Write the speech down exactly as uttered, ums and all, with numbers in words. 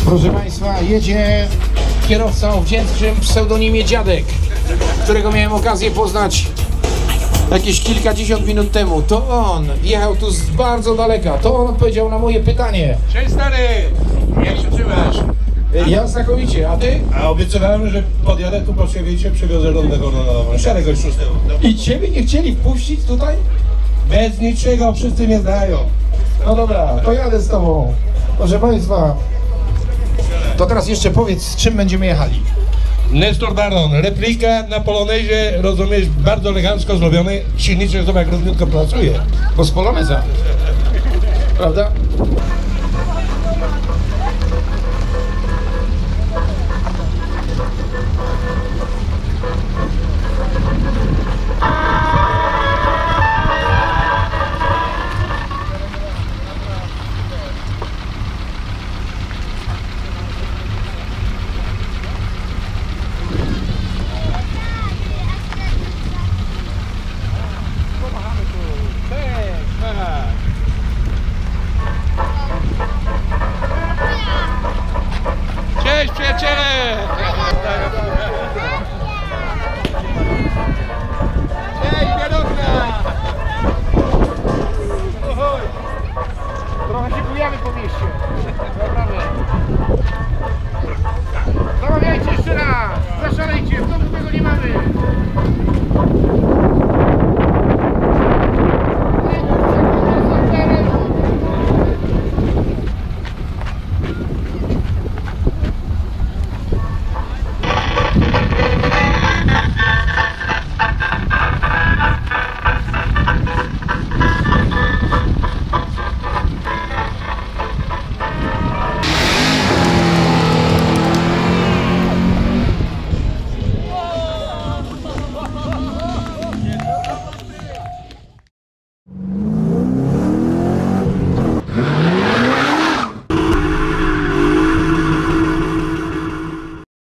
Proszę Państwa, jedzie kierowca o wdzięcznym pseudonimie Dziadek, którego miałem okazję poznać jakieś kilkadziesiąt minut temu. To on jechał tu z bardzo daleka, to on odpowiedział na moje pytanie. Cześć stary! Jak się czuwasz? Ja znakomicie, a ty? A obiecywałem, że podjadę tu po Siewiczie, przywiozę Rondego na nową. Szarego już szóstego. I ciebie nie chcieli wpuścić tutaj? Bez niczego, wszyscy mnie znają. No dobra, to jadę z tobą. Proszę Państwa, to teraz jeszcze powiedz, z czym będziemy jechali. Nestor Daron, replika na Polonezie, rozumiesz, bardzo elegancko zrobiony. Silniczek zobacz jak równiutko pracuje. Bo z Poloneza, prawda?